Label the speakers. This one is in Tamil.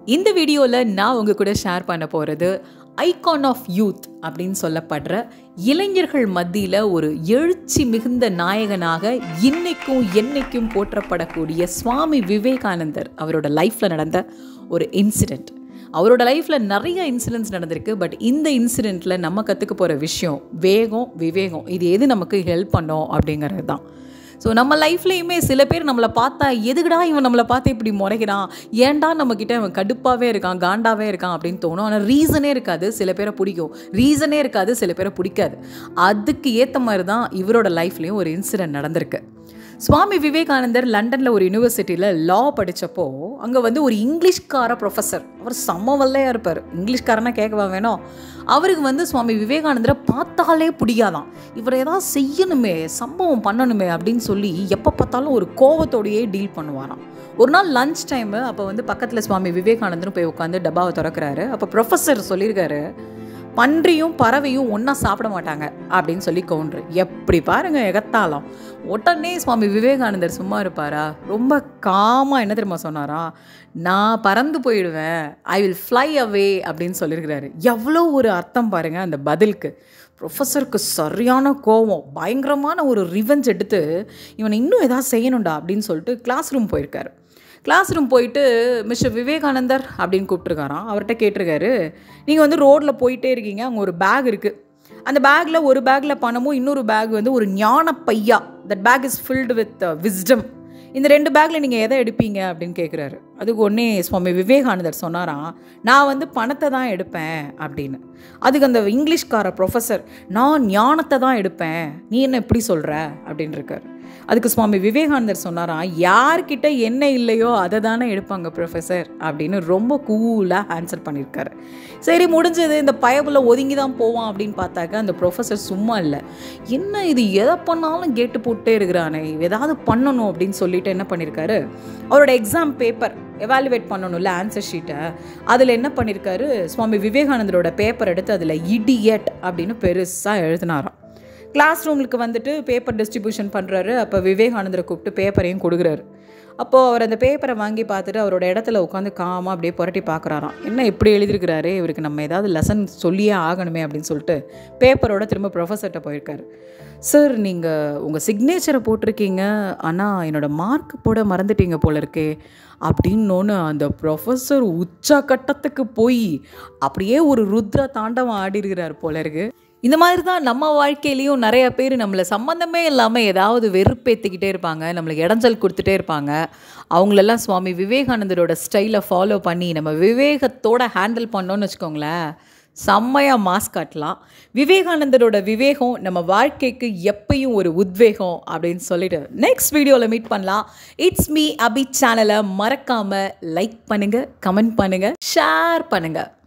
Speaker 1: இந்த வீடியோவில் நான் உங்கள் கூட ஷேர் பண்ண போகிறது ஐகான் ஆஃப் யூத் அப்படின்னு சொல்லப்படுற இளைஞர்கள் மத்தியில் ஒரு எழுச்சி மிகுந்த நாயகனாக இன்னைக்கும் என்னைக்கும் போற்றப்படக்கூடிய சுவாமி விவேகானந்தர் அவரோட லைஃப்பில் நடந்த ஒரு இன்சிடெண்ட். அவரோட லைஃப்பில் நிறைய இன்சிடென்ட்ஸ் நடந்திருக்கு. பட் இந்த இன்சிடெண்ட்டில் நம்ம கற்றுக்க போகிற விஷயம் விவேகம். இது எது நமக்கு ஹெல்ப் பண்ணோம் அப்படிங்கிறது தான். ஸோ நம்ம லைஃப்லேயுமே சில பேர் நம்மளை பார்த்தா எதுக்குடா இவன் நம்மளை பார்த்து இப்படி முறைக்கிறான், ஏன்டா நம்மக்கிட்ட இவன் கடுப்பாகவே இருக்கான், காண்டாகவே இருக்கான் அப்படின்னு தோணும். ஆனால் ரீசனே இருக்காது. சில பேரை பிடிக்கும், ரீசனே இருக்காது, சில பேரை பிடிக்காது. அதுக்கு ஏற்ற மாதிரி தான் இவரோட லைஃப்லேயும் ஒரு இன்சிடென்ட் நடந்திருக்கு. சுவாமி விவேகானந்தர் லண்டனில் ஒரு யூனிவர்சிட்டியில் லா படித்தப்போ அங்கே ஒரு இங்கிலீஷ்கார ப்ரொஃபஸர், அவர் செம்ம வல்லையாக இருப்பார். இங்கிலீஷ்காரனா கேட்கவா வேணும். அவருக்கு சுவாமி விவேகானந்தரை பார்த்தாலே பிடிக்காதான். இவர் ஏதாவது செய்யணுமே, சம்பவம் பண்ணணுமே அப்படின்னு சொல்லி எப்போ பார்த்தாலும் ஒரு கோவத்தோடையே டீல் பண்ணுவாராம். ஒரு நாள் லஞ்ச் டைமு, அப்போ பக்கத்தில் சுவாமி விவேகானந்தரும் போய் உட்காந்து டப்பாவை திறக்கிறாரு. அப்போ ப்ரொஃபஸர் சொல்லியிருக்காரு, பன்றியும் பறவையும் ஒன்றா சாப்பிட மாட்டாங்க அப்படின்னு சொல்லி கவுண்டரு. எப்படி பாருங்க எகத்தாளம். உடனே சுவாமி விவேகானந்தர் சும்மா இருப்பாரா, ரொம்ப காமாக என்ன தெரியுமா சொன்னாரா, நான் பறந்து போயிடுவேன், ஐ வில் ஃப்ளை அவே அப்படின்னு சொல்லியிருக்கிறாரு. எவ்வளோ ஒரு அர்த்தம் பாருங்கள் அந்த பதிலுக்கு. ப்ரொஃபஸருக்கு சரியான கோவம், பயங்கரமான ஒரு ரிவெஞ்ச் எடுத்து இவனை இன்னும் எதாவது செய்யணும்டா அப்படின்னு சொல்லிட்டு கிளாஸ் ரூம் போயிருக்காரு. கிளாஸ் ரூம் போயிட்டு மிஸ்டர் விவேகானந்தர் அப்படின்னு கூப்பிட்ருக்காராம். அவர்கிட்ட கேட்டிருக்காரு, நீங்கள் ரோட்டில் போயிட்டே இருக்கீங்க, அங்கே ஒரு பேக் இருக்குது. அந்த பேக்கில் ஒரு பேக்கில் பணமும் இன்னொரு பேக் ஒரு ஞான பையா, that bag is filled with wisdom. இந்த 2 பேக்கில் நீங்கள் எதை எடுப்பீங்க அப்படின்னு கேட்குறாரு. அதுக்கு ஒன்றே சுவாமி விவேகானந்தர் சொன்னாராம், நான் பணத்தை தான் எடுப்பேன் அப்படின்னு. அதுக்கு அந்த இங்கிலீஷ்கார ப்ரொஃபஸர், நான் ஞானத்தை தான் எடுப்பேன், நீ என்ன எப்படி சொல்கிற அப்படின்னு இருக்கார். அதுக்கு சுவாமி விவேகானந்தர் சொன்னாராம், யார்கிட்ட என்ன இல்லையோ அதை தானே எடுப்பாங்க ப்ரொஃபஸர் அப்படின்னு ரொம்ப கூலாக ஆன்சர் பண்ணியிருக்காரு. சரி முடிஞ்சது, இந்த பயபுல ஒதுங்கி தான் போவான் அப்படின்னு பார்த்தாக்க அந்த ப்ரொஃபஸர் சும்மா இல்லை, என்ன இது எதை பண்ணாலும் கேட்டு போட்டே இருக்கிறானே, ஏதாவது பண்ணணும் அப்படின்னு சொல்லிட்டு என்ன பண்ணியிருக்காரு, அவரோட எக்ஸாம் பேப்பர் எவாலுவேட் பண்ணணும்ல ஆன்சர் ஷீட்டை, அதில் என்ன பண்ணியிருக்காரு, சுவாமி விவேகானந்தரோட பேப்பர் எடுத்து அதில் இடியட் அப்படின்னு பெருசாக எழுதினாராம். கிளாஸ் ரூமுக்கு பேப்பர் டிஸ்ட்ரிபியூஷன் பண்ணுறாரு. அப்போ விவேகானந்தரை கூப்பிட்டு பேப்பரையும் கொடுக்குறாரு. அப்போது அவர் அந்த பேப்பரை வாங்கி பார்த்துட்டு அவரோட இடத்துல உட்காந்து காமாக அப்படியே புரட்டி பார்க்குறாராம். என்ன இப்படி எழுதியிருக்கிறாரு, இவருக்கு நம்ம ஏதாவது லெசன் சொல்லியே ஆகணுமே அப்படின்னு சொல்லிட்டு பேப்பரோட திரும்ப ப்ரொஃபஸர்கிட்ட போயிருக்காரு. சார், நீங்கள் உங்கள் சிக்னேச்சரை போட்டிருக்கீங்க, ஆனால் என்னோடய மார்க் போட மறந்துட்டீங்க போல இருக்கே அப்படின்னோன்னு அந்த ப்ரொஃபஸர் உச்சக்கட்டத்துக்கு போய் அப்படியே ஒரு ருத்ர தாண்டவம் ஆடி இருக்கிறார் போல இருக்கு. இந்த மாதிரி தான் நம்ம வாழ்க்கையிலையும் நிறைய பேர் நம்மளை சம்மந்தமே இல்லாமல் ஏதாவது வெறுப்பேற்றிக்கிட்டே இருப்பாங்க, நம்மளுக்கு இடைஞ்சல் கொடுத்துட்டே இருப்பாங்க. அவங்களெல்லாம் சுவாமி விவேகானந்தரோட ஸ்டைலை ஃபாலோ பண்ணி நம்ம விவேகத்தோடு ஹேண்டில் பண்ணோன்னு வச்சுக்கோங்களேன், செம்மையாக மாஸ் காட்டலாம். விவேகானந்தரோட விவேகம் நம்ம வாழ்க்கைக்கு எப்பயும் ஒரு உத்வேகம் அப்படின்னு சொல்லிட்டு நெக்ஸ்ட் வீடியோவில் மீட் பண்ணலாம். இட்ஸ் மீ அபி சேனலை மறக்காமல் லைக் பண்ணுங்கள், கமெண்ட் பண்ணுங்கள், ஷேர் பண்ணுங்கள்.